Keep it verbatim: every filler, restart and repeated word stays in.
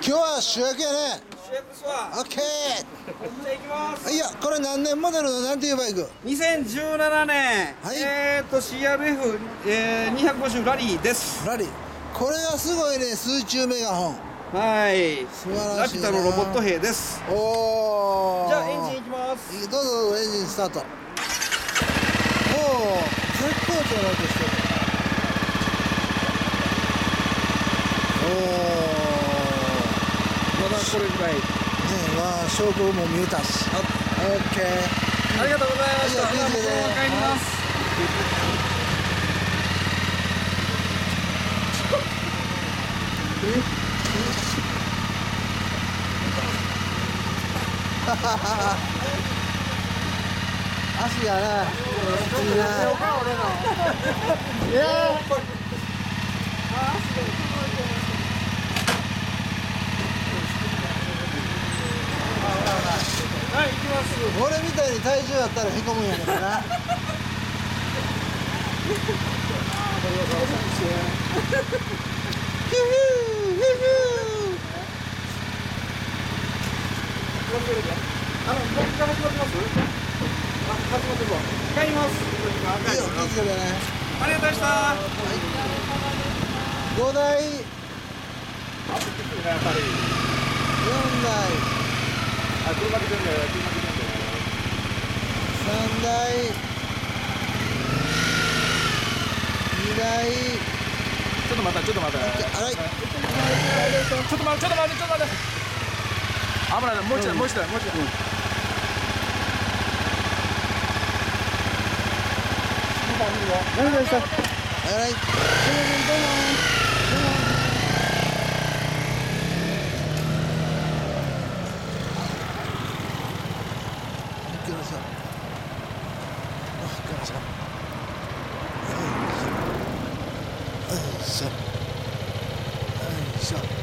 今日は主役やね。 主役ですわ。 オッケー。 じゃあ行きます。 いや、これ何年モデルのなんていうバイク？ にせんじゅうななねん、 はい、 えーっと シーアールエフ、えー、にひゃくごじゅうラリーです。 ラリー。これがすごいね、水中メガホン。 はい。 素晴らラしいな。 ピュタのロボット兵です。 おー。 じゃあエンジンいきます。 どうぞどうぞ、エンジンスタート。おー、絶好調な音してる。おー。 まだこれぐらい。 ねえ、まあ、証拠も見えたし。オッケー。 ありがとうございました。 いや、 僕も帰ります。 足がね、いいね。いやはい、行きます。 俺みたいに体重あったらへこむんやけどな。 あの、僕から始まってます？あ、始まってるわ。帰ります。 いいよ、気をつけてね。 ありがとうございました。 ごだい、 やっぱり。 よんだい、 あ、車来てるんだよ。車来てるんだよ。 さんだい、にだい。 ちょっと待って、ちょっと待って。 あらい。 ちょっと待って、ちょっと待って、ちょっと待って。危ない、もう一台、もう一台、もう一台。 何でした？あらい。行きましょう。行きましょう。よいしょ。よいしょ。よいしょ。